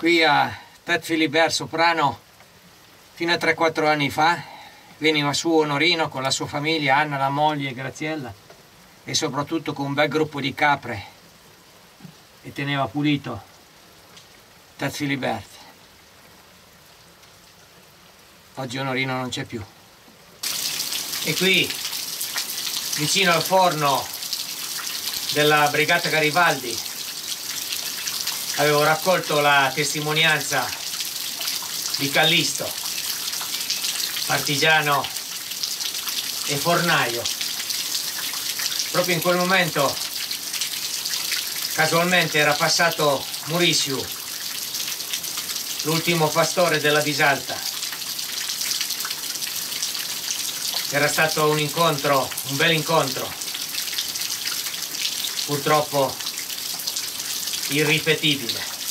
Qui a Ted Philibert Soprano, fino a 3-4 anni fa, veniva su Onorino con la sua famiglia, Anna, la moglie e Graziella, e soprattutto con un bel gruppo di capre, e teneva pulito Ted Philibert. Oggi Onorino non c'è più. E qui, vicino al forno della Brigata Garibaldi, avevo raccolto la testimonianza di Callisto, partigiano e fornaio. Proprio in quel momento, casualmente, era passato Murisiu, l'ultimo pastore della Bisalta. Era stato un incontro, un bel incontro, purtroppo irripetibile.